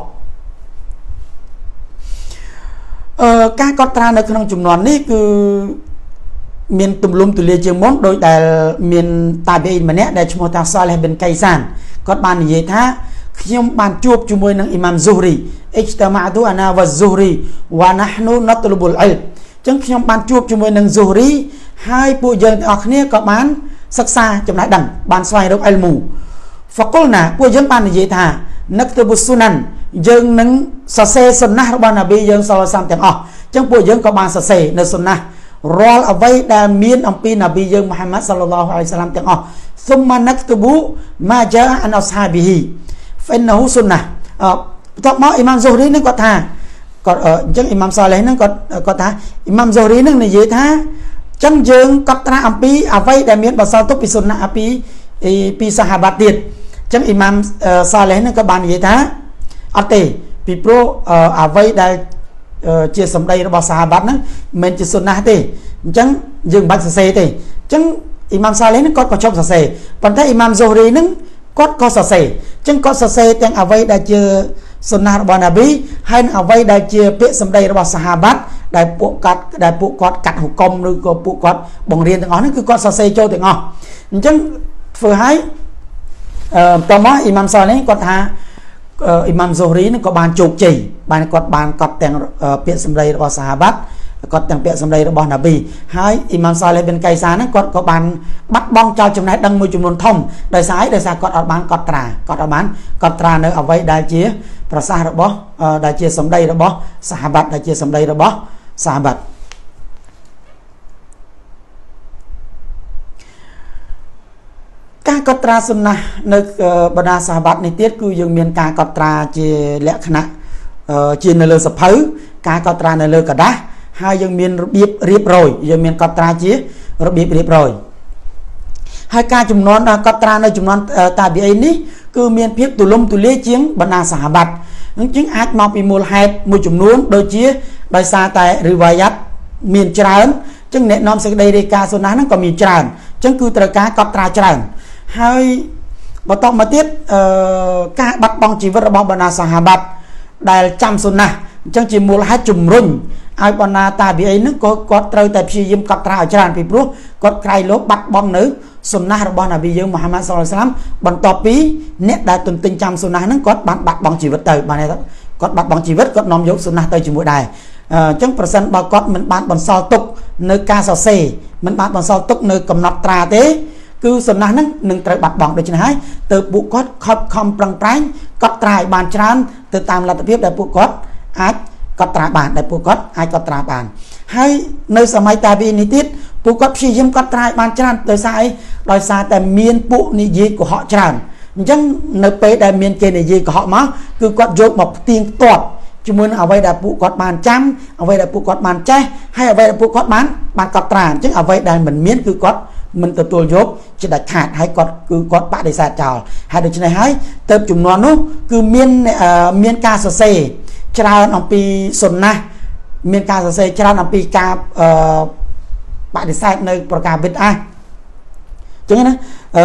ការកត់ត្រានៅក្នុងចំនួននេះគឺមានទំលំទូលាយជាងមុនដោយដែលមានតាប៊ីអ៊ីនម្នាក់ដែលឈ្មោះថាសាឡេះប៊ិនកៃសានគាត់បាននិយាយថាខ្ញុំបានជួបជាមួយនឹងអ៊ីម៉ាមស៊ូរីអ៊ីជ្តាម៉ាទូអាណាវ៉ាស៊ូរីវ៉ាណាហ្នូណតលបុលអ៊ីលអញ្ចឹងខ្ញុំបានជួបជាមួយនឹងស៊ូរីហើយពួកយើងទាំងអស់គ្នាក៏បានសិក្សាចំណេះដឹងបានស្វែងរកអ៊ីលមូហ្វកុលណាពួកយើងបាននិយាយថានឹកទៅបុស៊ូណានយើងនឹងសរសេរសុនណារបស់នប៊ីយើងសាឡឡោះអាឡៃហ៊ីវ៉ាសាឡាមទាំងអស់អញ្ចឹងពួកយើងក៏បានសរសេរនៅសុនណារាល់អ្វីដែលមានអំពីនប៊ីយើងមូហាម៉ាត់សាឡឡោះអាឡៃហ៊ីវ៉ាសាឡាមទាំងអស់ស៊ុមម៉ានឹកទៅបុម៉ាជាអានអស្ហាប៊ីហ៊ីហ្វិននូសុនណាបន្ទាប់មកអ៊ីម៉ាមស៊ូរីនឹងគាត់ថាគាត់អញ្ចឹងអ៊ីម៉ាមសាឡេះនឹងគាត់ថាអ៊ីម៉ាមស៊ូរីនឹងនិយាយថាអញ្ចឹងយើងកត់ត្រាអំពីអ្វីដែលមានបន្សល់ទុកពីសុនណាពីសាហាបាត់ទៀតអញ្ចឹងអ៊ីម៉ាមសាឡេះនឹងក៏បាននិយាយថាអត់ទេពីព្រោះអ្វីដែលជាសម្ដីរបស់សាហាបាត់ហ្នឹងមិនជាសុនណាទេអញ្ចឹងយើងមិនបាច់សរសេរទេអញ្ចឹងអ៊ីម៉ាមសាឡេះនឹងគាត់ក៏ជប់សរសេរប៉ុន្តែអ៊ីម៉ាមស៊ូរីនឹងគាត់ក៏សរសេរអញ្ចឹងគាត់សរសេរទាំងអ្វីដែលជាសុនណារបស់នប៊ីហើយនឹងអ្វីដែលជាពាក្យសម្ដីរបស់សាហាបាត់ដែលពួកគាត់កាត់ហុកុំឬក៏ពួកគាត់បង្រៀនទាំងអស់ហ្នឹងគឺគាត់សរសេរចូលទាំងអស់អញ្ចឹងធ្វើឲ្យតោះមកអ៊ីម៉ាមសាឡេះគាត់ថាអ៊ីម៉ាមស៊ូរីនឹងក៏បានជោគជ័យគាត់បានកត់ទាំងពាក្យសម្ដីរបស់សាហាបាត់គាត់ទាំងពាក្យសម្ដីរបស់នប៊ីហើយអ៊ីម៉ាមសាឡេះប៊ិនកៃសានហ្នឹងគាត់ក៏បានបាត់បង់ចោលចំណេះដឹងមួយចំនួនធំដោយសារគាត់អត់បានកត់ត្រានៅអ្វីដែលជាប្រសាសន៍របស់ដែលជាសម្ដីរបស់សាហាបាត់ការកត់ត្រាសុណានៅបណ្ដាសាហាបាត់នេះទៀតគឺយើងមានការកត់ត្រាជាលក្ខណៈជានៅលើសភៅការកត់ត្រានៅលើกระดาษហើយយើងមានរបៀបរៀបរយយើងមានកត់ត្រាជារបៀបរៀបរយហើយការចំនួនកត់ត្រានៅចំនួនតាប៊ីអ៊ីនេះគឺមានភាពទូលំទូលាយជាងបណ្ដាសាហាបាត់អញ្ចឹងអាចមកពីមូលហេតុមួយចំនួនដូចជាដោយសារតែរីវ៉ាយ៉ាត់មានច្រើនអញ្ចឹងអ្នកនាំសេចក្តីរាយការណ៍សុណាហ្នឹងក៏មានច្រើនអញ្ចឹងគឺត្រូវការកត់ត្រាច្រើនហើយបន្តមកទៀតការបាត់បង់ជីវិតរបស់បណ្ដាសាហាបាត់ដែលចាំសុណាអញ្ចឹងជាមូលហេតុជំរុញឲ្យបណ្ដាតាប៊ីអ៊ីហ្នឹងក៏គាត់ត្រូវតែព្យាយាមកត់ត្រាឲ្យច្រើនពីព្រោះគាត់ក្រៃលោបាត់បង់នៅសុណារបស់នប៊ីយើងមូហាម៉ាត់សល្លឡោះអាឡៃហ៊ីវ៉ាសល្លាមបន្ទាប់ពីអ្នកដែលទន្ទិញចាំសុណាហ្នឹងគាត់បានបាត់បង់ជីវិតទៅបានទេគាត់បាត់បង់ជីវិតគាត់នាំយកសុណាទៅជាមួយដែរអញ្ចឹងប្រសិនបើគាត់មិនបានបន្សល់ទុកនៅការសរសេរមិនបានបន្សល់ទុកនៅកំណត់ត្រាទេគឺសុណាហ្នឹងនឹងត្រូវបាត់បង់ដូច្នេះហើយទៅពួកគាត់ខិតខំប្រឹងប្រែងកត់ត្រាឲ្យបានច្រើនទៅតាមលទ្ធភាពដែលពួកគាត់អាចកត់ត្រាបានដែលពួកគាត់អាចកត់ត្រាបានហើយនៅសម័យតាប៊ីនេះទៀតពួកគាត់ព្យាយាមកត់ត្រាឲ្យបានច្រើនដោយសារអីដោយសារតែមានពួកនិយាយកុហកច្រើនអញ្ចឹងនៅពេលដែលមានគេនិយាយកុហកមកគឺគាត់យកមកផ្ទៀងផ្ទាត់ជាមួយនឹងអ្វីដែលពួកគាត់បានចាំអ្វីដែលពួកគាត់បានចេះហើយអ្វីដែលពួកគាត់បានកត់ត្រាអញ្ចឹងអ្វីដែលមិនមានគឺគាត់មិនទទួលយកជាដាច់ខាតហើយគាត់បដិសេធចោលហើយដូច្នេះហើយទៅចំនួននោះគឺមានការសរសេរច្រើនអំពីសុណាមានការសរសេរច្រើនអំពីការបដិសេធនៅប្រការបិទអញ្ចឹងណា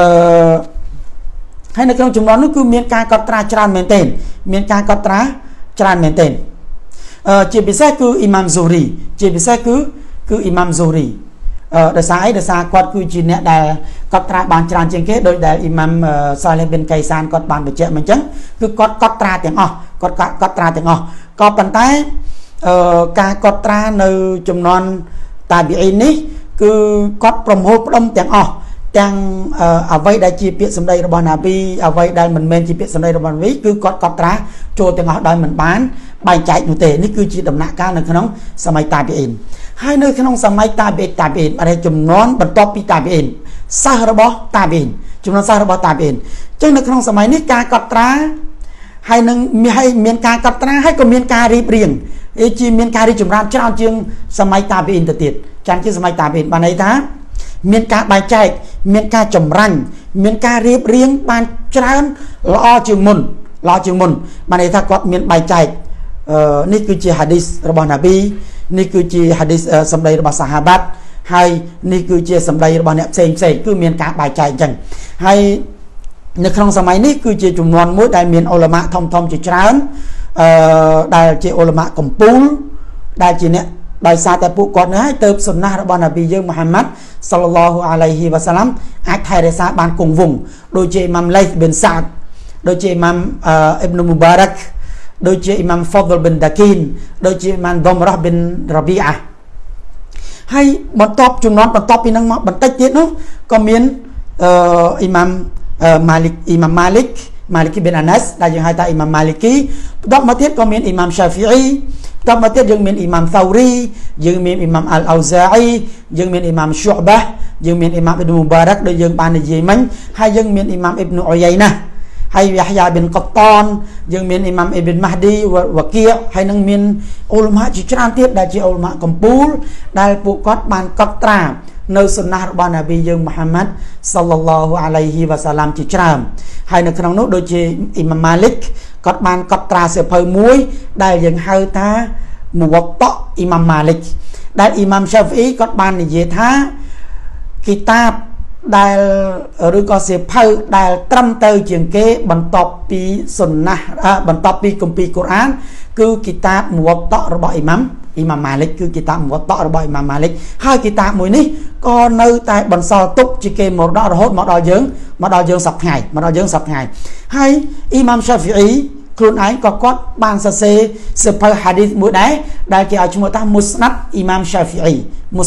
ហើយនៅក្នុងចំនួននោះគឺមានការកត់ត្រាច្រើនមែនទែនមានការកត់ត្រាច្រើនមែនទែនជាពិសេសគឺអ៊ីម៉ាំស៊ូរីជាពិសេសគឺអ៊ីម៉ាំស៊ូរីដោយសារអីដោយសារគាត់គឺជាអ្នកដែលកត់ត្រាបានច្រើនជាងគេដោយដែលអ៊ីម៉ាំសាឡេះប៊ីនកៃសានគាត់បានបញ្ជាក់មកអញ្ចឹងគឺគាត់កត់ត្រាទាំងអស់គាត់កត់ត្រាទាំងអស់ក៏ប៉ុន្តែការកត់ត្រានៅចំនួនតាប៊ីអ៊ីនេះគឺគាត់ប្រមូលផ្ដុំទាំងអស់ទាំងអ្វីដែលជាពាក្យសម្ដីរបស់ណាប៊ីអ្វីដែលមិនមែនជាពាក្យសម្ដីរបស់ណាប៊ីគឺគាត់កត់ត្រាចូលទាំងអស់ដោយមិនបានបែងចែកនោះទេនេះគឺជាដំណាក់កាលនៅក្នុងសម័យតាប៊ីអ៊ីនហើយនៅក្នុងសម័យតាប៊ីអ៊ីនបានចំនួនបន្ទាប់ពីតាប៊ីអ៊ីនសិស្សរបស់តាប៊ីអ៊ីនចំនួនសិស្សរបស់តាប៊ីអ៊ីនអញ្ចឹងនៅក្នុងសម័យនេះការកត់ត្រាហើយនឹងមានការកត់ត្រាហើយក៏មានការរៀបរៀងជាមានការរីកចម្រើនច្រើនជាងសម័យតាប៊ីអ៊ីនទៅទៀតចាន់ជាសម័យតាប៊ីអ៊ីនបានន័យថាមានការបែងចែកមានការចម្រាញ់មានការរៀបរៀងបានច្រើនល្អជាងមុនបានន័យថាគាត់មានបែងចែកនេះគឺជាហាឌីសរបស់ណាប៊ីនេះគឺជាហាឌីសសម្ដីរបស់សាហាបាត់ហើយនេះគឺជាសម្ដីរបស់អ្នកផ្សេងគឺមានការបែងចែកអញ្ចឹងហើយនៅក្នុងសម័យនេះគឺជាចំនួនមួយដែលមានអ៊ុលម៉ាធំជាច្រើនដែលជាអ៊ុលម៉ាកំពូលដែលជាអ្នកដោយសារតែពួកគាត់នេះហើយទៅសុណារបស់ណាប៊ីយើងមូហាម៉ាត់សល្លឡោះអាឡៃហ៊ីវ៉ាសាឡាំអាចថែរក្សាបានគង់វង្សដូចជាអ៊ីម៉ាំឡៃសប៊ិនសាដដូចជាអ៊ីម៉ាំអ៊ីប៊ុនមូបារ៉ាក់ដូចជាអ៊ីម៉ាំហ្វដលប៊ិនដាគីនដូចជាអ៊ីម៉ាំដុមរ៉ាប៊ិនរ៉ាប៊ីអាហើយបន្ទាប់ពីនឹងមកបន្តិចទៀតនោះក៏មានអ៊ីម៉ាំម៉ាលីកប៊ិនអាណាសដែលយើងហៅថាអ៊ីម៉ាំម៉ាលីគីបន្ទាប់មកទៀតក៏មានអ៊ីម៉ាំសាហ្វីអ៊ីបន្ទាប់មកទៀតយើងមានអ៊ីម៉ាំសូរីយើងមានអ៊ីម៉ាំអលអូហ្សាអ៊ីយើងមានអ៊ីម៉ាំស៊ុបាះយើងមានអ៊ីម៉ាំអ៊ីប៊ុនមូបារ៉ាក់ដែលយើងបាននិយាយមិញហើយយើងមានអ៊ីម៉ាំអ៊ីប៊ុនអ៊ុយៃណាហើយយ៉ាហ្យាប៊ិនកតនយើងមានអ៊ីម៉ាំអ៊ីប៊ុនម៉ាហ្ឌីវ៉ាគីហើយនឹងមានអ៊ុលម៉ាជាច្រើនទៀតដែលជាអ៊ុលម៉ាកំពូលដែលពួកគាត់បានកត់ត្រានៅសុណារបស់ណាប៊ីយើងមូហាម៉ាត់សល្លឡោះអាឡៃហ៊ីវ៉ាសាឡាំជាច្រើនហើយនៅក្នុងនោះដូចជាអ៊ីម៉ាំម៉ាលីកគាត់បានកត់ត្រាសៀវភៅមួយដែលយើងហៅថាមុវត្តៈអ៊ីម៉ាំម៉ាលីកដែលអ៊ីម៉ាំសាហ្វីអ៊ីគាត់បាននិយាយថាគីតាបដែលឬក៏សៀវភៅដែលត្រឹមទៅជាងគេបន្ទាប់ពីសុណាបន្ទាប់ពីគម្ពីរកូរ៉ានគឺគីតាបមុវត្តៈរបស់អ៊ីម៉ាំម៉ាលីកគឺគីតាបមុវត្តៈរបស់អ៊ីម៉ាំម៉ាលីកហើយគីតាបមួយនេះក៏នៅតែបន្សល់ទុកជាគេមរតករហូតមកដល់យើងសប្តាហ៍ថ្ងៃហើយអ៊ីម៉ាំសាហ្វីអ៊ីខ្លួនឯងក៏គាត់បានសរសេរសៀវភៅហាឌីសមួយដែរដែលគេឲ្យឈ្មោះថាមុស្ណាត់អ៊ីម៉ាំសាហ្វីអ៊ី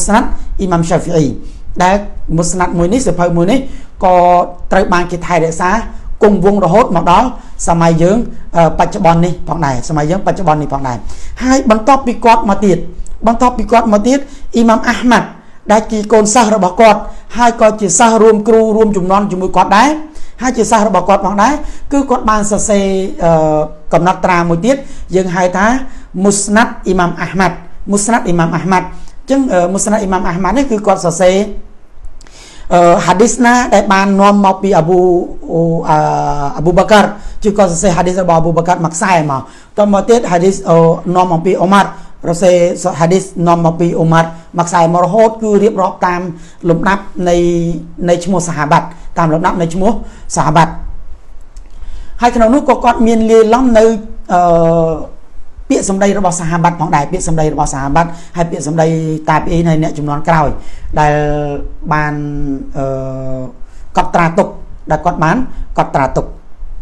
ដែលមុស្ណាត់មួយនេះសៀវភៅមួយនេះក៏ត្រូវបានគេថែរក្សាគង់វង្សរហូតមកដល់សម័យយើងបច្ចុប្បន្ននេះផងដែរហើយបន្ទាប់ពីគាត់មកទៀតអ៊ីម៉ាំអាហ្មាត់ដែលជាកូនសិស្សរបស់គាត់ hai có chỉ sa rùm cừu rùm chùm non chùm mũi quạt đá hai chỉ sa bảo quạt bằng đá cứ quạt ban sơ se cầm nát tra một tiết dừng hai thá Musnad Imam Ahmad Musnad Imam Ahmad chứng Musnad Imam Ahmad ấy cứ quạt sơ se hadisna đại ban nom mau pi Abu Bakar chứ có sơ se hadisរបស់ Abu Bakar mặc sai mà còn một tiết hadis nom mau pi Omar rồi se hadis nom mau pi Omar mặc sai mà hốt cứ riêng rọp tam lục nắpในឈ្មោះ sahabat តាមលំដាប់នៃឈ្មោះ sahabat ហើយក្នុងនោះក៏គាត់មានលាយឡំនៅពាក្យសម្ដីរបស់ sahabat ផងដែរពាក្យសម្ដីរបស់ sahabat ហើយពាក្យសម្ដីតាប៊ីនៃអ្នកចំនួនក្រោយដែលបានកត់ត្រាទុកដែលគាត់បានកត់ត្រាទុក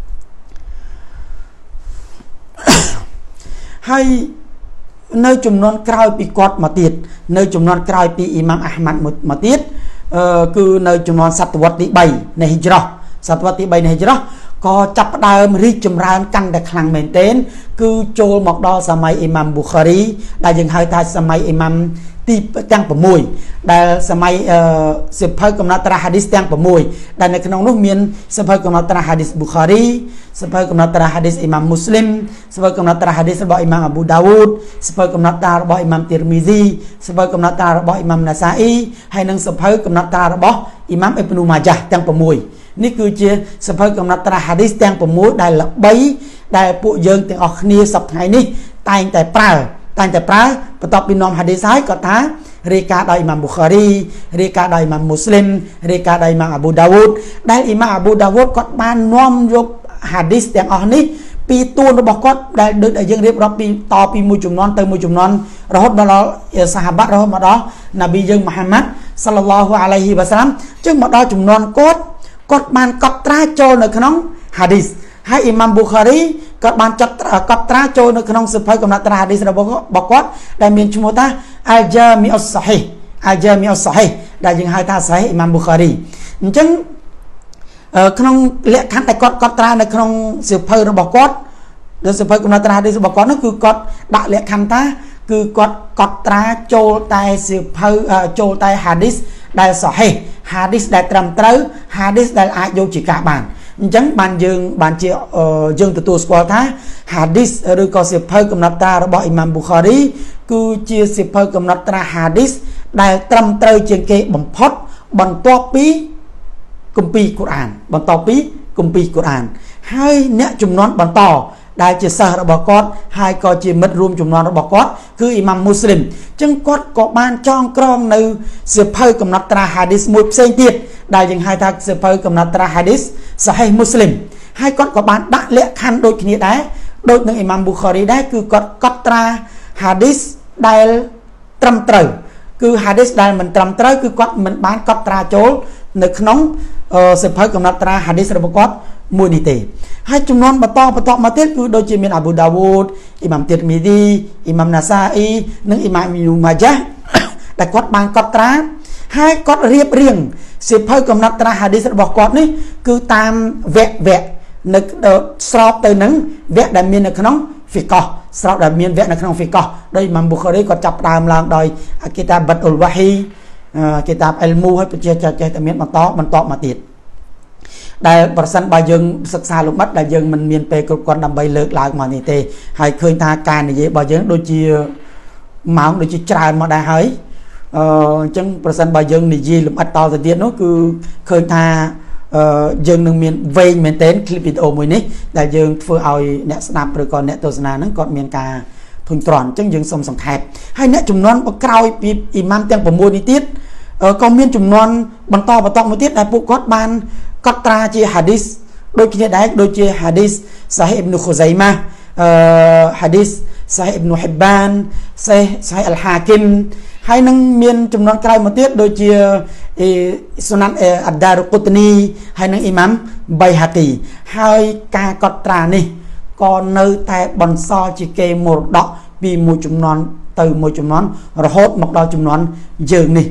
ហើយនៅចំនួនក្រោយពីគាត់មកទៀតនៅចំនួនក្រោយពីអ៊ីម៉ាំអាហ្មាត់មកទៀតគឺនៅចំនួនសតវត្សទី3នៃហ៊ីជ្រោះសតវត្សទី3នៃហ៊ីជ្រោះក៏ចាប់ផ្ដើមរីកចម្រើនកាន់តែខ្លាំងមែនទែនគឺចូលមកដល់សម័យអ៊ីម៉ាំប៊ូខារីដែលយើងហៅថាសម័យអ៊ីម៉ាំទីទាំង6ដែលសម័យសិភៅកំណត់ត្រាហាឌីសទាំង6ដែលនៅក្នុងនោះមានសិភៅកំណត់ត្រាហាឌីសប៊ូខារីសិភៅកំណត់ត្រាហាឌីសអ៊ីម៉ាំមូស្លីមសិភៅកំណត់ត្រាហាឌីសរបស់អ៊ីម៉ាំអាប៊ូដាវូដសិភៅកំណត់ត្រារបស់អ៊ីម៉ាំទីរមីស៊ីសិភៅកំណត់ត្រារបស់អ៊ីម៉ាំណាសាអ៊ីហើយនិងសិភៅកំណត់ត្រារបស់អ៊ីម៉ាំអ៊ីបនូម៉ាយ៉ាស់ទាំង6នេះគឺជាសិភៅកំណត់ត្រាហាឌីសទាំង6ដែលល្បីដែលពួកយើងទាំងអស់គ្នាសប្តាហ៍នេះតែងតែប្រើបន្ទាប់ពីនាំហាឌីសហើយគាត់ថារាយការណ៍ដោយអ៊ីម៉ាំប៊ូខារីរាយការណ៍ដោយអ៊ីម៉ាំមូស្លីមរាយការណ៍ដោយអ៊ីម៉ាំអាប៊ូដាវូដដែលអ៊ីម៉ាំអាប៊ូដាវូដគាត់បាននាំយកហាឌីសទាំងអស់នេះពីទួនរបស់គាត់ដែលដូចដែលយើងរៀបរាប់ពីតពីមួយចំនួនទៅមួយចំនួនរហូតដល់សាហាបាត់រហូតមកដល់ណាប៊ីយើងមូហាម៉ាត់សល្លឡោះអាឡៃហ៊ីវ៉ាសាឡាមចឹងមកដល់ចំនួនគាត់បានកត់ត្រាចូលនៅក្នុងហាឌីសហើយអ៊ីម៉ាំប៊ូខារីក៏បានចាត់កត់ត្រាចូលនៅក្នុងសិភៅកំណត់ត្រាហាឌីសរបស់គាត់ដែលមានឈ្មោះថាអលជាមីអ៊ុសសាហីដែលយើងហៅថាសាហីអ៊ីម៉ាំប៊ូខារីអញ្ចឹងក្នុងលក្ខខណ្ឌដែលគាត់កត់ត្រានៅក្នុងសិភៅរបស់គាត់នៅសិភៅកំណត់ត្រាហាឌីសរបស់គាត់នោះគឺគាត់ដាក់លក្ខខណ្ឌថាគឺគាត់កត់ត្រាចូលតែសិភៅចូលតែហាឌីសដែលសាហីហាឌីសដែលត្រឹមត្រូវហាឌីសដែលអាចយកជាការបានអញ្ចឹងបានជាយើងទទួលស្គាល់ថាហាឌីសឬក៏សិភៅកំណត់ត្រារបស់អ៊ីម៉ាំប៊ូខារីគឺជាសិភៅកំណត់ត្រាហាឌីសដែលត្រឹមត្រូវជាងគេបំផុតបន្ទាប់ពីគម្ពីរកូរ៉ានហើយអ្នកជំនាន់បន្តដែលជាសិស្សរបស់គាត់ហើយក៏ជាមិត្តរួមជំនាន់របស់គាត់គឺអ៊ីម៉ាំមូស្លីមអញ្ចឹងគាត់ក៏បានចងក្រងនៅសិភៅកំណត់ត្រាហាឌីសមួយផ្សេងទៀតដែលយើងហៅថាសិភៅកំណត់ត្រាហាឌីសសាហីមូស្លីមហើយគាត់ក៏បានដាក់លក្ខខណ្ឌដូចគ្នាដែរដូចនឹងអ៊ីម៉ាំប៊ូខារីដែរគឺគាត់កត់ត្រាហាឌីសដែលត្រឹមត្រូវគឺហាឌីសដែលមិនត្រឹមត្រូវគឺគាត់មិនបានកត់ត្រាចូលនៅក្នុងសិភៅកំណត់ត្រាហាឌីសរបស់គាត់មួយនេះទេហើយចំនួនបន្តមកទៀតគឺដូចជាមានអាប៊ូដាវូដអ៊ីម៉ាំទីរមីស៊ីអ៊ីម៉ាំណាសាអ៊ីនិងអ៊ីម៉ាំអ៊ីនូម៉ាយ៉ាស់ដែលគាត់បានកត់ត្រាហើយគាត់រៀបរៀងសិភៅកំណត់ត្រាហាឌីសរបស់គាត់នេះគឺតាមវគ្គនៅស្របទៅនឹងវគ្គដែលមាននៅក្នុងហ្វីកោះស្របដែលមានវគ្គនៅក្នុងហ្វីកោះដោយអ៊ីម៉ាំប៊ូខារីគាត់ចាប់ផ្ដើមឡើងដោយគីតាបបាត់អ៊ុលវ៉ាហ៊ីគីតាបអិលមូហើយបញ្ជាចេះតែមានបន្តមកទៀតដែលប្រសិនបើយើងសិក្សាលំអិតដែលយើងមិនមានពេលគ្រប់គ្រាន់ដើម្បីលើកឡើងមកនេះទេហើយឃើញថាការនិយាយរបស់យើងដូចជាម៉ោងដូចជាច្រើនមកដែរហើយអញ្ចឹងប្រសិនបើយើងនិយាយលំអិតតទៅទៀតនោះគឺឃើញថាយើងនឹងមានវែងមែនទែនคลิปវីដេអូមួយនេះដែលយើងធ្វើឲ្យអ្នកស្ដាប់ឬក៏អ្នកទស្សនាហ្នឹងគាត់មានការធុញទ្រាន់អញ្ចឹងយើងសូមសង្ខេបហើយអ្នកចំនួនក្រោយពីអ៊ីម៉ាំទាំង6នេះទៀតក៏មានចំនួនបន្តមួយទៀតដែលពួកគាត់បានកត់ត្រាជាហាឌីសដូចគ្នាដែរដូចជាហាឌីសសាហីអ៊ីបនូខូហ្សៃម៉ាហាឌីសសាហីអ៊ីបនូហ៊ីបានសាហីអលហាគីមហើយនឹងមានចំនួនក្រោយមកទៀតដូចជាសុណានអាដារុគុតនីហើយនឹងអ៊ីម៉ាំបៃហាគីហើយការកត់ត្រានេះក៏នៅតែបន្សល់ជាគេមរតកពីមួយចំនួនទៅមួយចំនួនរហូតមកដល់ចំនួនយើងនេះ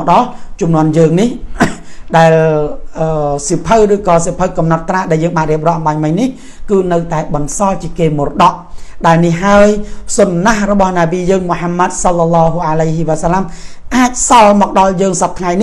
ដែលសិភៅឬក៏សិភៅកំណត់ត្រាដែលយើងបានរៀបរាប់អំបញ្ញមិញនេះគឺនៅតែបន្សល់ជាគេមរតកដែលនេះហើយសុនណារបស់ ណាប៊ីយើងមូហាម៉ាត់សល្លឡោះអាឡៃហ៊ីវ៉ាសាឡាមអាចសល់មកដល់យើងសប្តាហ៍នេះ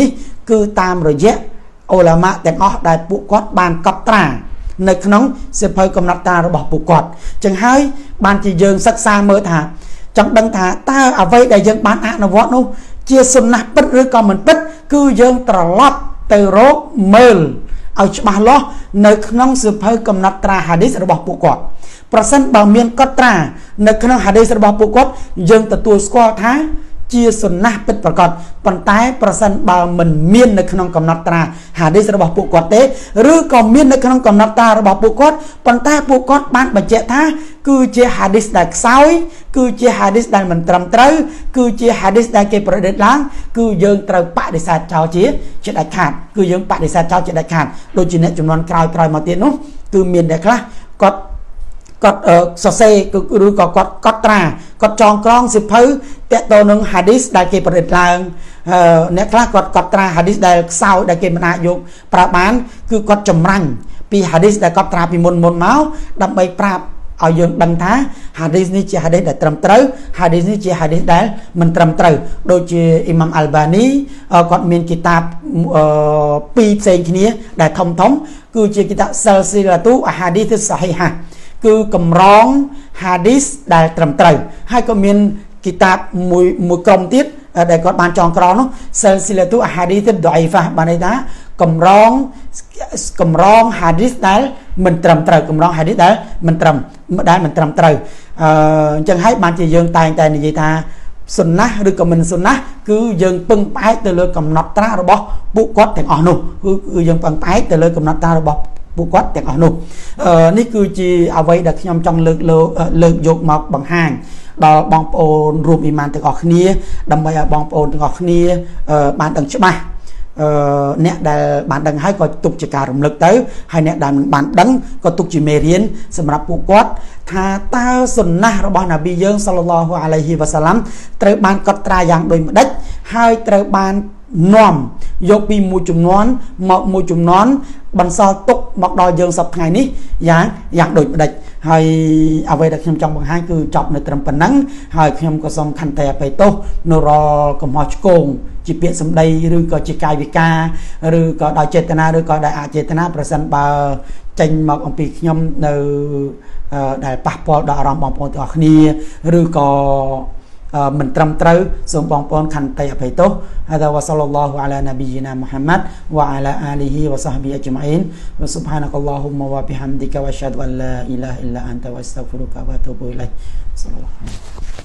គឺតាមរយៈអូឡាម៉ាទាំងអស់ដែលពួកគាត់បានកត់ត្រានៅក្នុងសៀវភៅកំណត់ត្រារបស់ពួកគាត់ចឹងហើយបានជាយើងសិក្សាមើលថាចង់ដឹងថាតើអ្វីដែលយើងបានអនុវត្តនោះជាសុណាស់ពិតឬក៏មិនពិតគឺយើងត្រឡប់ទៅរកមើលឲ្យច្បាស់លាស់នៅក្នុងសៀវភៅកំណត់ត្រាហាឌីសរបស់ពួកគាត់ប្រសិនបើមានកត់ត្រានៅក្នុងហាឌីសរបស់ពួកគាត់យើងទទួលស្គាល់ថាជាសុណាស់ពិតប្រាកដប៉ុន្តែប្រសិនបើមិនមាននៅក្នុងកំណត់ត្រាហាឌីសរបស់ពួកគាត់ទេឬក៏មាននៅក្នុងកំណត់ត្រារបស់ពួកគាត់ប៉ុន្តែពួកគាត់បានបញ្ជាក់ថាគឺជាហាឌីសដែលខ្សោយគឺជាហាឌីសដែលមិនត្រឹមត្រូវគឺជាហាឌីសដែលគេប្រឌិតឡើងគឺយើងត្រូវបដិសេធចោលជាដាច់ខាតគឺយើងបដិសេធចោលជាដាច់ខាតដូចជាអ្នកចំនួនក្រោយមកទៀតនោះគឺមានអ្នកខ្លះគាត់សរសេរឬក៏គាត់កត់ត្រាគាត់ចងក្រងសៀវភៅតាក់ទងនឹងហាឌីសដែលគេប្រឌិតឡើងអ្នកខ្លះគាត់កត់ត្រាហាឌីសដែលខ្សោយដែលគេមិនអាចយកប្រើបានគឺគាត់ចម្រាញ់ពីហាឌីសដែលកត់ត្រាពីមុនមកដើម្បីប្រាប់ឲ្យយើងដឹងថាហាឌីសនេះជាហាឌីសដែលត្រឹមត្រូវហាឌីសនេះជាហាឌីសដែលមិនត្រឹមត្រូវដូចជាអ៊ីម៉ាំអាល់បានីគាត់មានគីតាបពីរផ្សេងគ្នាដែលធំគឺជាគីតាបសិលស៊ីឡាទូអាហាឌីសសាហ៊ីហាគឺកម្រងហាឌីសដែលត្រឹមត្រូវហើយក៏មានគីតាបមួយក្រុមទៀតដែលគាត់បានចងក្រងនោះសិលស៊ីឡាទូអាហាឌីសដអ៊ីហ្វាបានន័យថាកម្រងហាឌីសដែលមិនត្រឹមត្រូវកម្រងហាឌីសដែលមិនត្រឹមត្រូវអញ្ចឹងហើយបានជាយើងតែងតែនិយាយថាសុណាស់ឬក៏មិនសុណាស់គឺយើងពឹងផ្អែកទៅលើកំណត់ត្រារបស់ពួកគាត់ទាំងអស់នោះគឺយើងពឹងផ្អែកទៅលើកំណត់ត្រារបស់ពួកគាត់ទាំងអស់នោះនេះគឺជាអ្វីដែលខ្ញុំចង់លើកយកមកបង្ហាញដល់បងប្អូនរួមអ៊ីម៉ានទាំងអស់គ្នាដើម្បីឲ្យបងប្អូនទាំងអស់គ្នាបានដឹងច្បាស់អ្នកដែលបានដឹងហើយក៏ទុកជាការរំលឹកទៅហើយអ្នកដែលមិនបានដឹងក៏ទុកជាមេរៀនសម្រាប់ពួកគាត់ថាតើសុណាស់របស់នប៊ីយើងសល្លឡោះអាឡៃហ៊ីវ៉ាសាឡាំត្រូវបានកត់ត្រាយ៉ាងដូចម្ដេចហើយត្រូវបាននាំយកពីមួយចំនួនមកមួយចំនួនបន្សល់ទុកមកដល់យើងសប្តាហ៍ថ្ងៃនេះយ៉ាងដូចម្ដេចហើយអ្វីដែលខ្ញុំចង់បង្ហាញគឺចប់នៅត្រឹមប៉ុណ្ណឹងហើយខ្ញុំក៏សូមខន្តីអភ័យទោសនៅរាល់កំហុសឆ្គងជាពាក្យសម្ដីឬក៏ជាកាយវិការឬក៏ដោយចេតនាឬក៏ដោយអចេតនាប្រសិនបើចេញមកអំពីខ្ញុំនៅដែលប៉ះពាល់ដល់អារម្មណ៍បងប្អូនទាំងអស់គ្នាឬក៏មិនត្រឹមត្រូវសូមបងប្អូនខន្តីអភ័យទោសហើយវ៉ាសល្លឡោះអាឡានប៊ីណាមុហាម៉ាត់វ៉ាអាឡាអាលីហ៊ីវ៉ាសាហ្ប៊ីអជ្ម៉ៃនវ៉ាស៊ុបហានកឡោហ៊ុមវ៉ាបិហាំឌីកាវ៉ាអ៊ាស្ហាឌុអัลឡាអ៊ីឡាហ៍អ៊ីឡាអន្តវ៉ាអស្តហ្ហ្វិរុកាវ៉ាទូប៊ូអ៊ីឡៃសល្លឡោះ